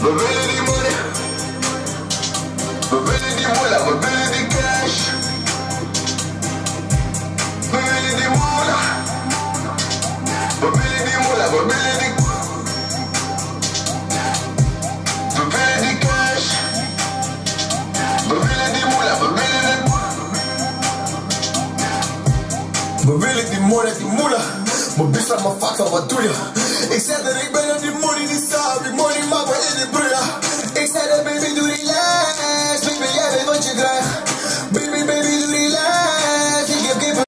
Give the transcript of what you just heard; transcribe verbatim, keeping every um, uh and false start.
We willen die money. We willen die moela, we willen die cash. We willen die moela. We willen die moela, we willen die. We willen die cash. We willen die moela, we willen die. We willen die moela, die moela. Mijn bitch laat me fucken, wat doe je? Ik zei dat ik ben op die money, die staat op die money, maar we in die broeia. Ik zei dat baby.